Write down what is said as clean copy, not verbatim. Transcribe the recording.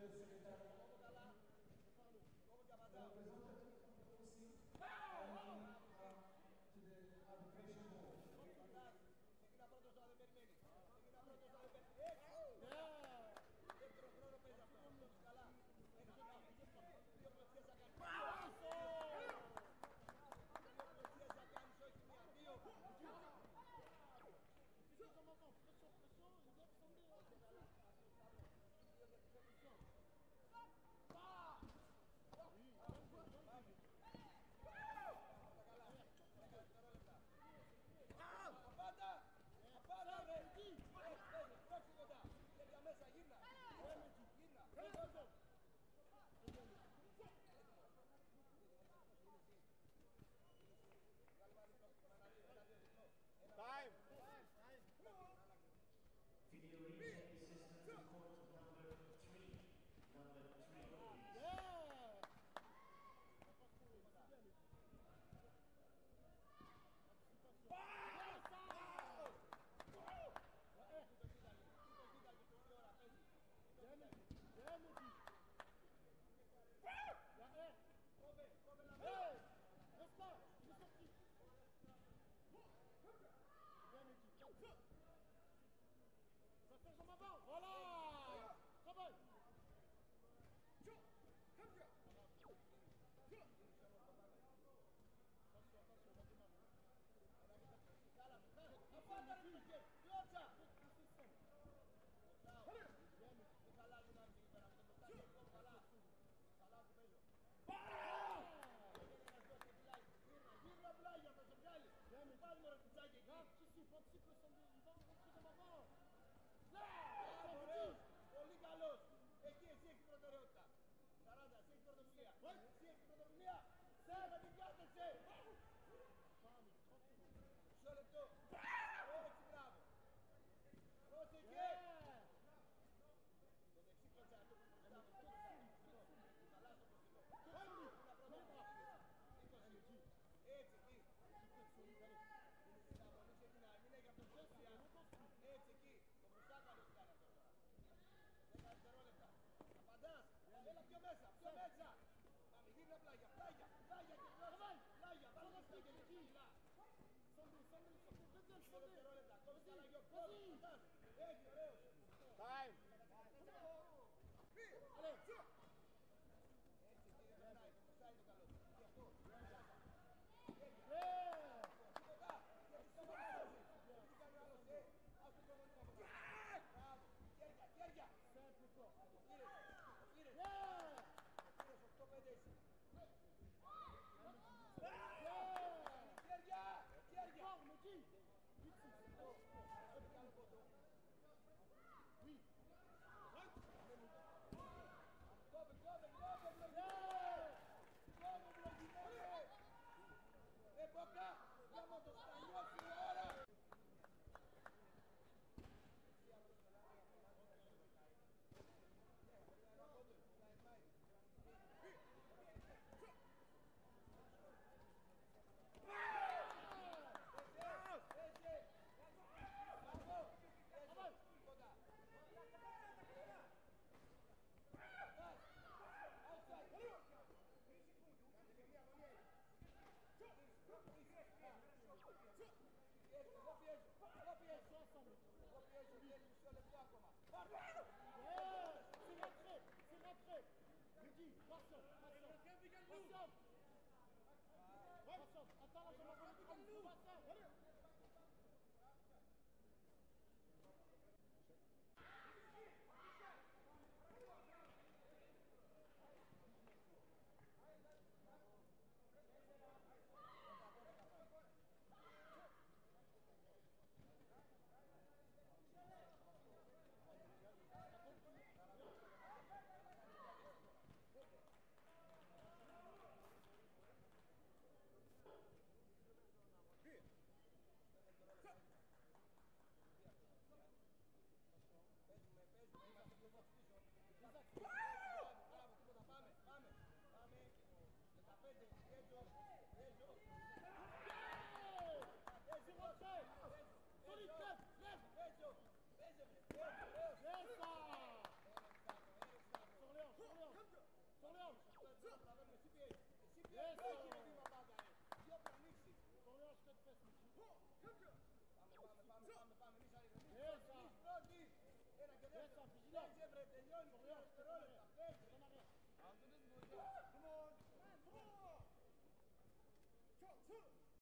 Video replay system records number 3. Number 3. Voilà! Travaille! Πολύ καλός. Εκεί εσύ έχεις προτεραιότητα. 40, εσύ έχεις πρωτοβουλία. Εσύ έχεις πρωτοβουλία. Σένα την κάθεσαι. Μισό λεπτό. Έτσι, μπράβο. Πρόσεχε. Το δεξί κλωτσά, αυτό που μπροστά. Καλά στο μπροστινό. Ένα πρώτο. 20. Έτσι, εκεί. Είναι στην αγωνή, ξεκινάει. Μην έχει αυτό το μπροστά. Έτσι, εκεί. Το μπροστά καλό τι κάνει αυτό τώρα. 10 δευτερόλεπτα. Απαντάς. Έλα πιο μέσα, πιο μέσα. Πάμε, γύρνα πλάγια, πλάγια, πλάγια και πλάγια. Πλάγια, βάλε τα στέγγια και ψηλά. 2 δευτερόλεπτα, κόβεις τα λαγιό. Απαντάς. Έτσι, ωραίος. Time! Έτσι, τι δεν περνάει, το μπροστά είναι το καλό. Και αυτό. Τίποτα. Γιατί σταματάς. Τι κάνει ο άλλος, ας το προβολή από εδώ. Μπράβο. Χέρια, χέρια. Ο κύριος. 8-5 εσύ. Χέρια, χέρια. Ό,τι κάνω ποτό. Κόβε, κόβε, κόβε, βλογιμένε. Κόβε, βλογιμένε. Μπόκα, για να το στανιώσει η ώρα. Attends, là, je m'en vais comme nous. Yes, vigilant. Bence Bretelion, kolesterol, bence. Aldınız mı hocam? Come on. Come on. Çok, çok.